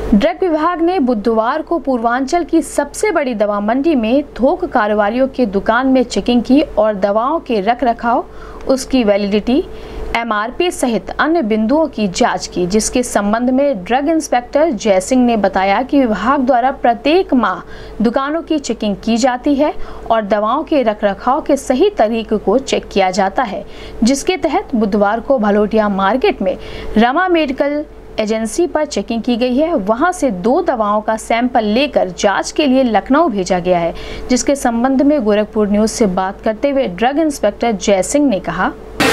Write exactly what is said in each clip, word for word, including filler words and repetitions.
Drug विभाग ने बुधवार को पूर्वांचल की सबसे बड़ी दवा मंडी में थोक कारोबारियों के दुकान में चेकिंग की और दवाओं के रख रखाव, उसकी वैलिडिटी, एमआरपी सहित अन्य बिंदुओं की जांच की, जिसके संबंध में ड्रग इंस्पेक्टर जय सिंह ने बताया कि विभाग द्वारा प्रत्येक माह दुकानों की चेकिंग की जाती है और दवाओं के रखरखाव के सही तरीके को चेक किया जाता है, जिसके तहत बुधवार को भलोटिया मार्केट में रमा मेडिकल एजेंसी पर चेकिंग की गई है। वहां से दो दवाओं का सैंपल लेकर जांच के लिए लखनऊ भेजा गया है, जिसके संबंध में गोरखपुर न्यूज से बात करते हुए ड्रग इंस्पेक्टर जय सिंह ने कहा,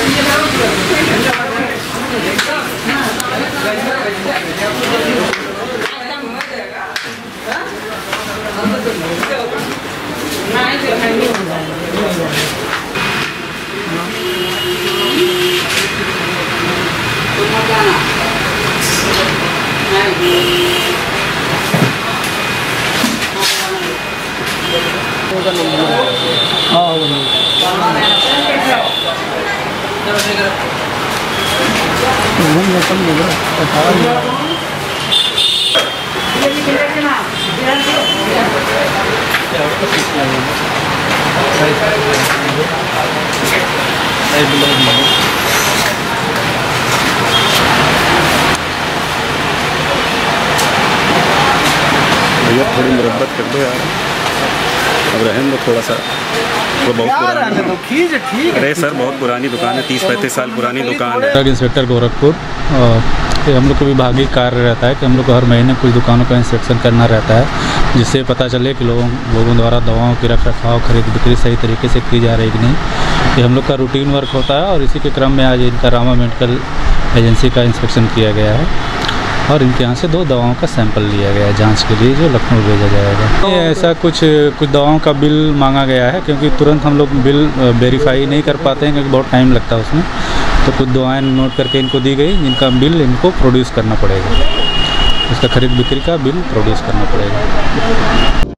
भैया थोड़ी मुरब्बत कर दो यार, अब रहने दो थोड़ा सा। तो बहुत पुरानी, अरे सर बहुत पुरानी दुकान है, तीस पैंतीस साल पुरानी दुकान है। ड्रग इंस्पेक्टर गोरखपुर, हम लोग को विभागीय कार्य रहता है कि हम लोग को हर महीने कुछ दुकानों का इंस्पेक्शन करना रहता है, जिससे पता चले कि लोगों लोगों द्वारा दवाओं की रख रखाव, खरीद बिक्री सही तरीके से की जा रही है कि नहीं। ये हम लोग का रूटीन वर्क होता है और इसी के क्रम में आज इनका रामा मेडिकल एजेंसी का इंस्पेक्शन किया गया है और इनके यहाँ से दो दवाओं का सैंपल लिया गया है जांच के लिए, जो लखनऊ भेजा जाएगा। ये ऐसा कुछ कुछ दवाओं का बिल मांगा गया है, क्योंकि तुरंत हम लोग बिल वेरीफाई नहीं कर पाते हैं, क्योंकि बहुत टाइम लगता है उसमें। तो कुछ दवाएं नोट करके इनको दी गई, जिनका बिल इनको प्रोड्यूस करना पड़ेगा, उसका खरीद बिक्री का बिल प्रोड्यूस करना पड़ेगा।